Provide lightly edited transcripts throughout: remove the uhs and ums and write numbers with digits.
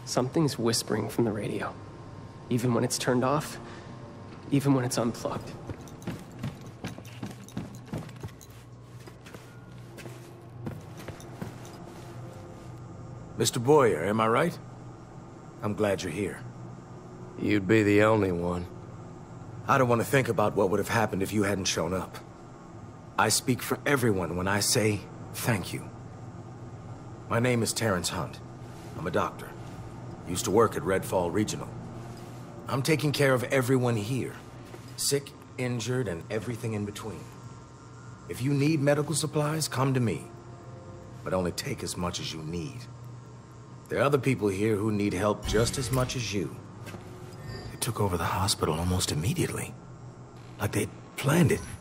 Something's whispering from the radio. Even when it's turned off, even when it's unplugged. Mr. Boyer, am I right? I'm glad you're here. You'd be the only one. I don't want to think about what would have happened if you hadn't shown up. I speak for everyone when I say thank you. My name is Terrence Hunt. I'm a doctor. Used to work at Redfall Regional. I'm taking care of everyone here. Sick, injured, and everything in between. If you need medical supplies, come to me. But only take as much as you need. There are other people here who need help just as much as you. They took over the hospital almost immediately. Like they'd planned it.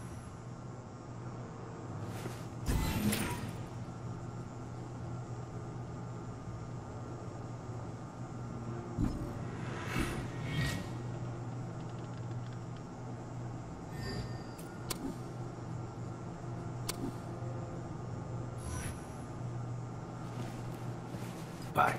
Bye.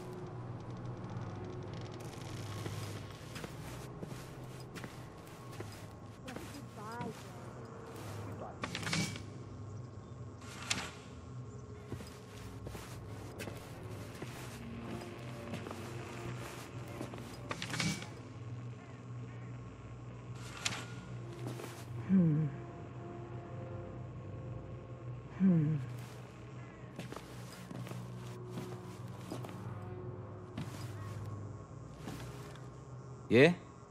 Yeah?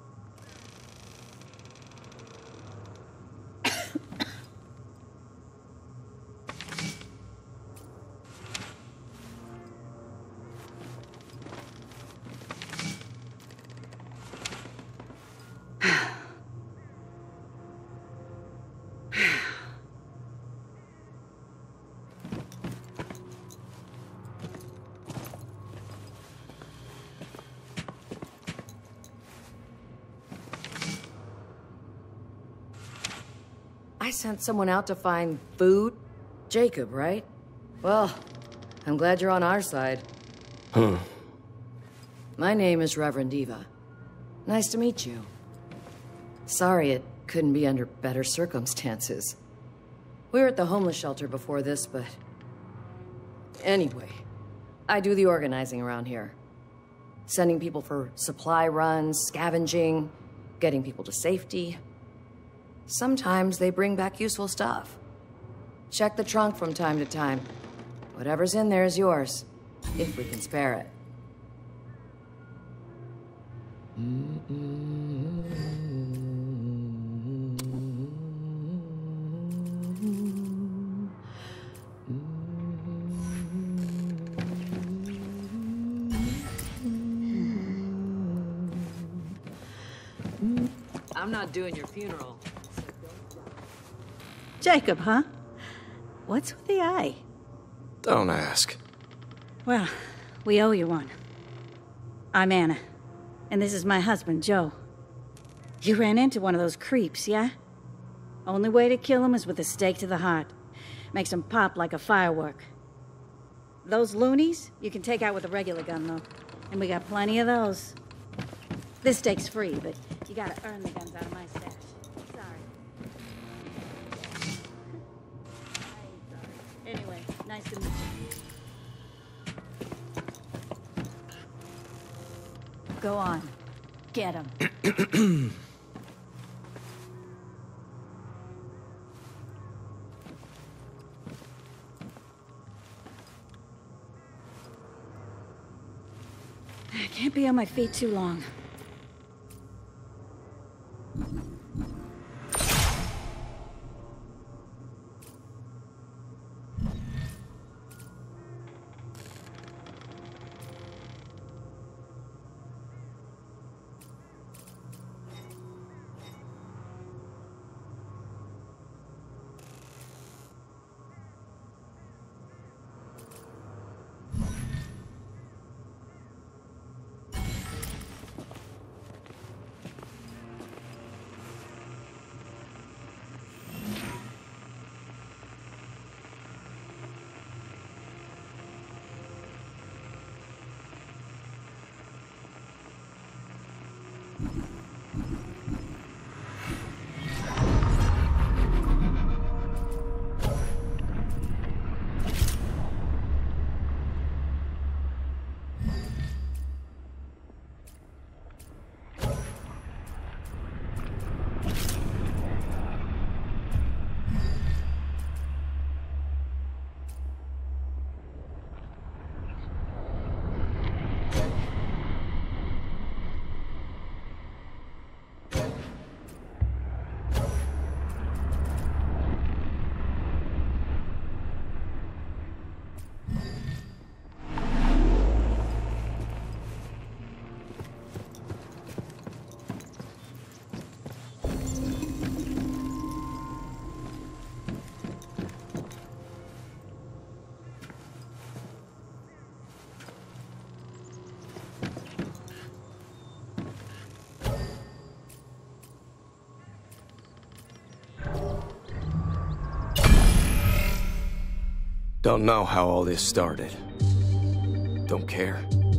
I sent someone out to find food? Jacob, right? Well, I'm glad you're on our side. My name is Reverend Eva. Nice to meet you. Sorry it couldn't be under better circumstances. We were at the homeless shelter before this, but... Anyway, I do the organizing around here. Sending people for supply runs, scavenging, getting people to safety. Sometimes they bring back useful stuff. Check the trunk from time to time. Whatever's in there is yours, if we can spare it. I'm not doing your funeral. Jacob, huh? What's with the eye? Don't ask. Well, we owe you one. I'm Anna, and this is my husband, Joe. You ran into one of those creeps, yeah? Only way to kill him is with a stake to the heart. Makes him pop like a firework. Those loonies, you can take out with a regular gun, though. And we got plenty of those. This stake's free, but you gotta earn the guns out of my stash. Anyway, nice to meet you. Go on. Get him. I can't be on my feet too long. Don't know how all this started. Don't care.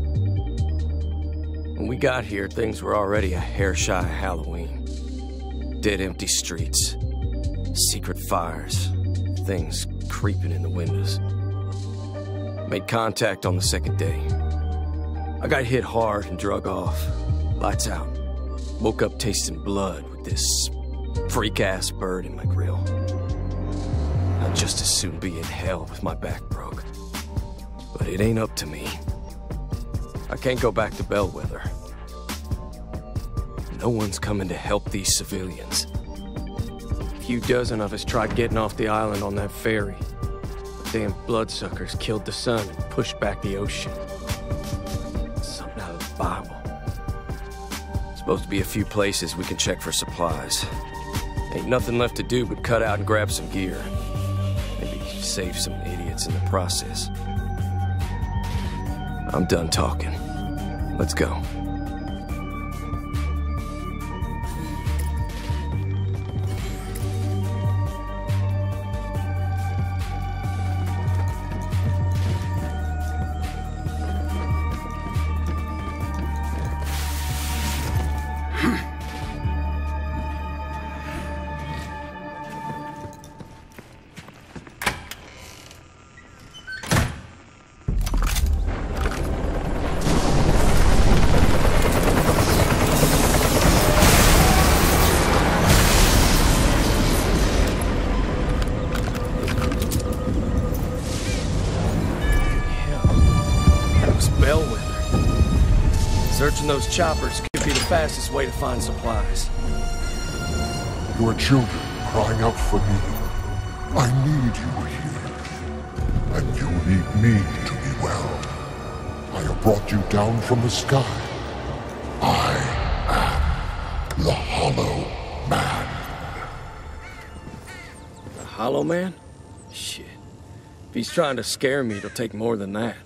When we got here, things were already a hair shy of Halloween. Dead, empty streets. Secret fires. Things creeping in the windows. Made contact on the second day. I got hit hard and drug off. Lights out. Woke up tasting blood with this freak-ass bird in my grill. I'd just as soon be in hell with my back broke. But it ain't up to me. I can't go back to Bellwether. No one's coming to help these civilians. A few dozen of us tried getting off the island on that ferry. The damn bloodsuckers killed the sun and pushed back the ocean. Something out of the Bible. Supposed to be a few places we can check for supplies. Ain't nothing left to do but cut out and grab some gear. Maybe save some idiots in the process. I'm done talking. Let's go. Bellwether. Searching those choppers could be the fastest way to find supplies. Your children crying out for me. I need you here. And you need me to be well. I have brought you down from the sky. I am the Hollow Man. The Hollow Man? Shit. If he's trying to scare me, it'll take more than that.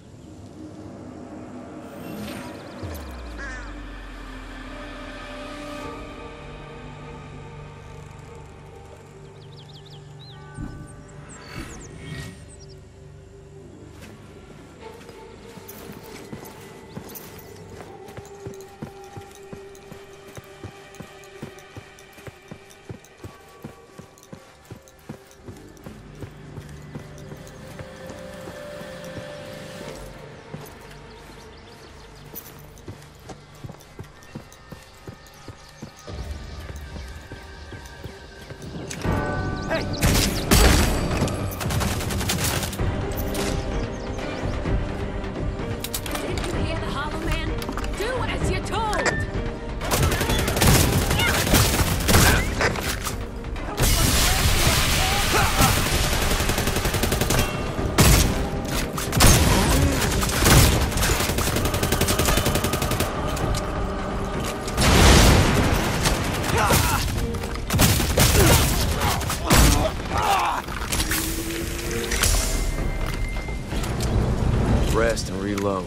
Rest and reload.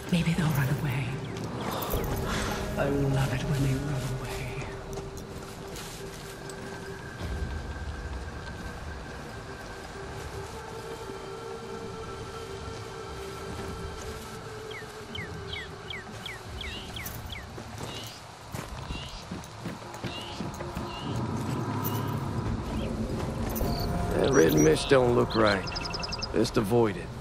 Maybe they'll run away. I love it when they run away. That red mist don't look right. Best avoid it.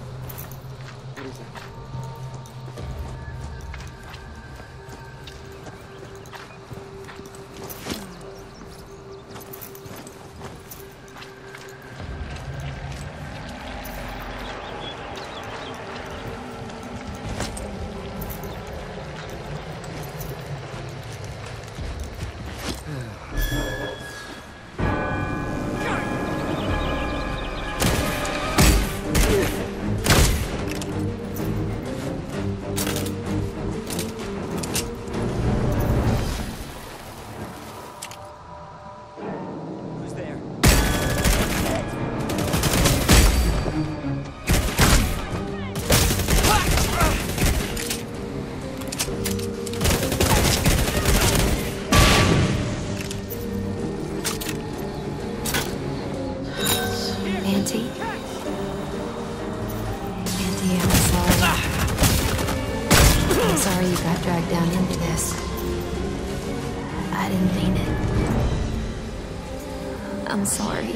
I'm sorry.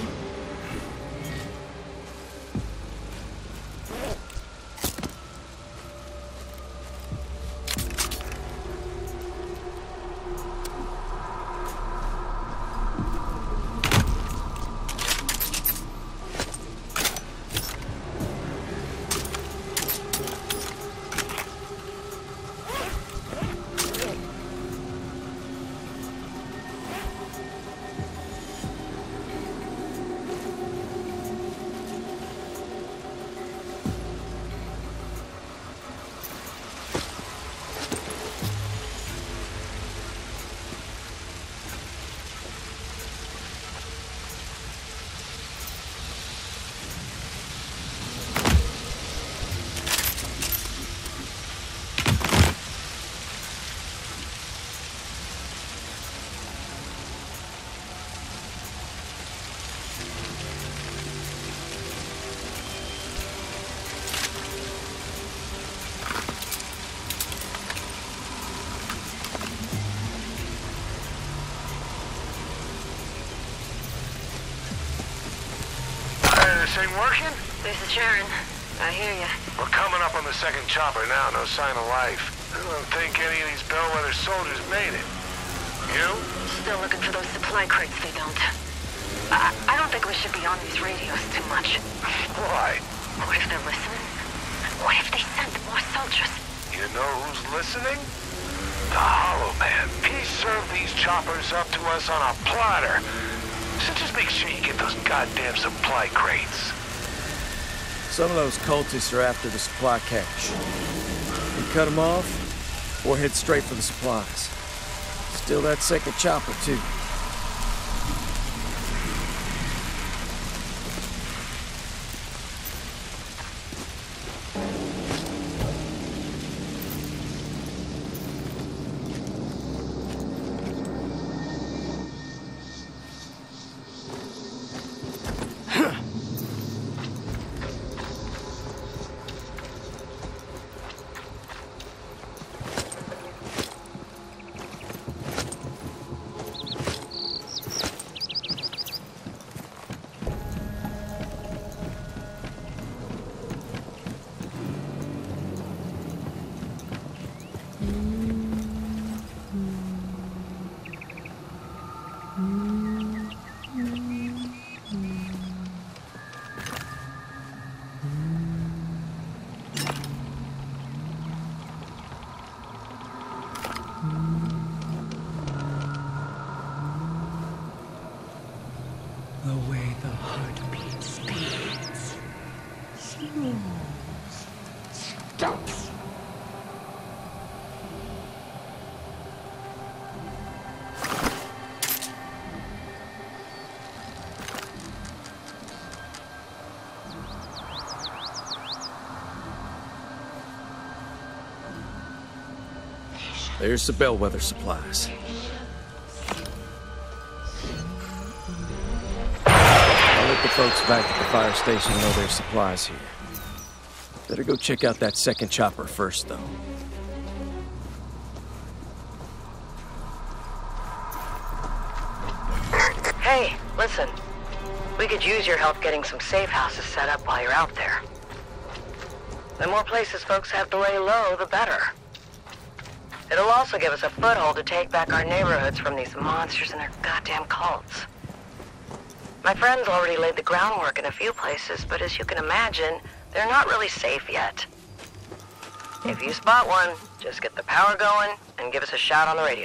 This ain't working? This is Sharon. I hear ya. We're coming up on the second chopper now, no sign of life. I don't think any of these Bellwether soldiers made it. You? Still looking for those supply crates they don't. I don't think we should be on these radios too much. Why? What if they're listening? What if they sent more soldiers? You know who's listening? The Hollow Man. He served these choppers up to us on a platter. So just make sure you get those goddamn supply crates. Some of those cultists are after the supply cache. We cut them off, or head straight for the supplies. Still that second chopper, too. The way the heartbeat speeds. Slows. Stops. There's the Bellwether supplies. I'll let the folks back at the fire station know there's supplies here. Better go check out that second chopper first, though. Hey, listen. We could use your help getting some safe houses set up while you're out there. The more places folks have to lay low, the better. It'll also give us a foothold to take back our neighborhoods from these monsters and their goddamn cults. My friends already laid the groundwork in a few places, but as you can imagine, they're not really safe yet. If you spot one, just get the power going and give us a shout on the radio.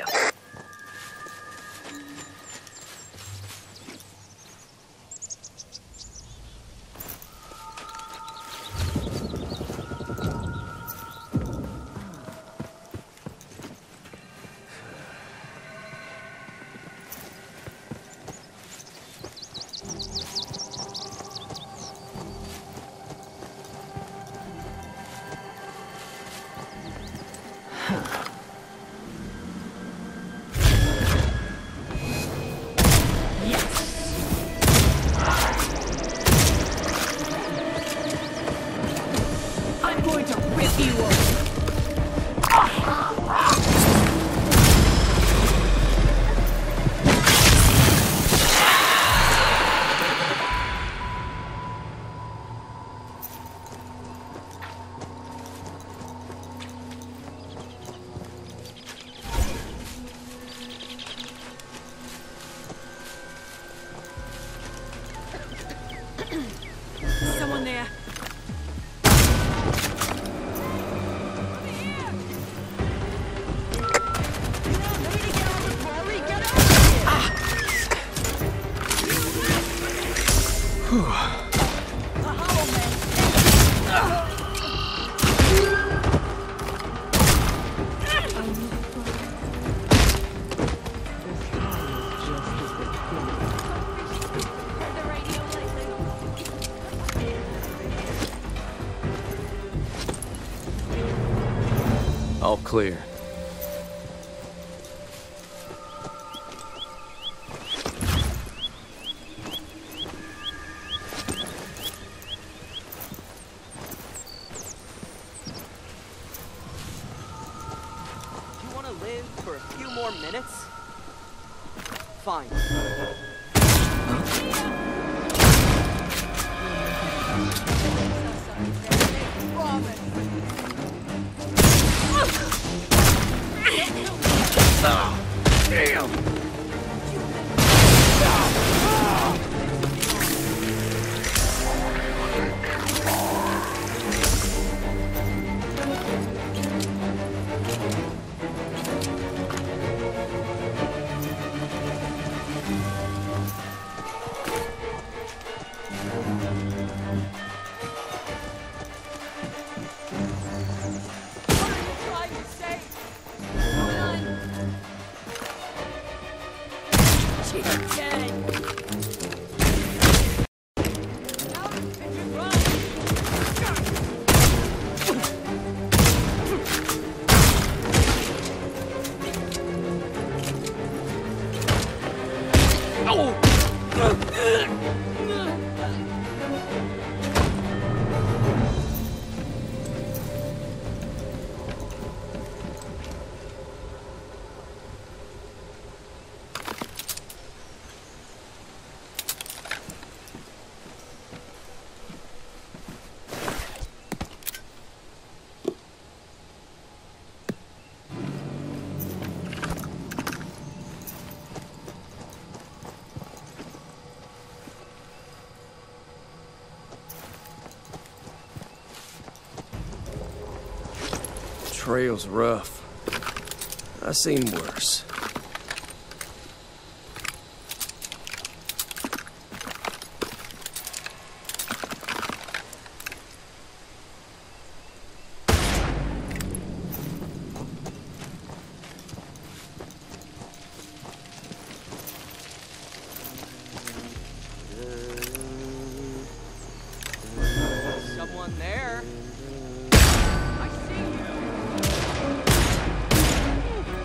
Someone there. All clear. You want to live for a few more minutes? Fine. Damn! Trail's rough. I've seen worse. Someone there. I see you.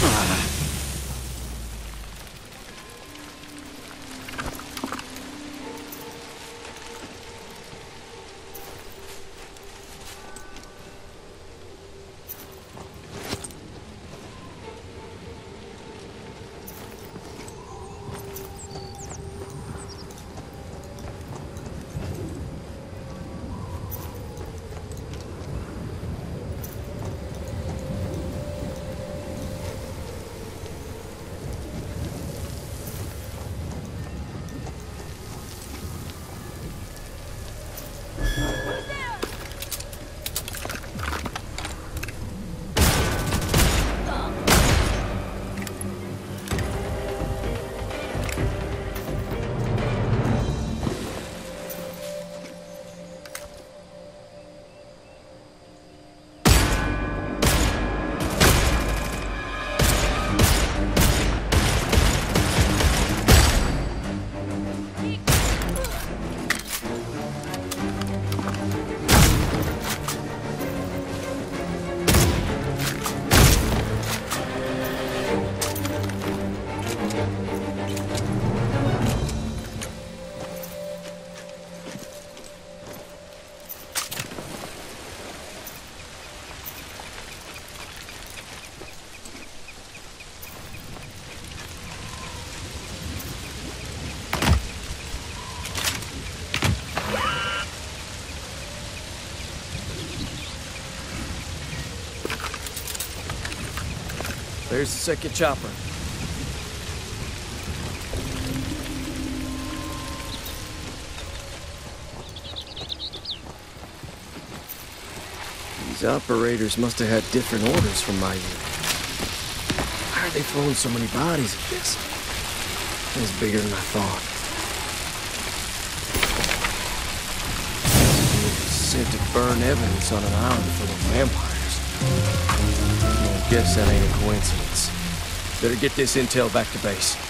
There's the second chopper. These operators must have had different orders from my unit. Why are they throwing so many bodies at this? It's bigger than I thought. Said to burn evidence on an island full of vampires. I guess that ain't a coincidence. Better get this intel back to base.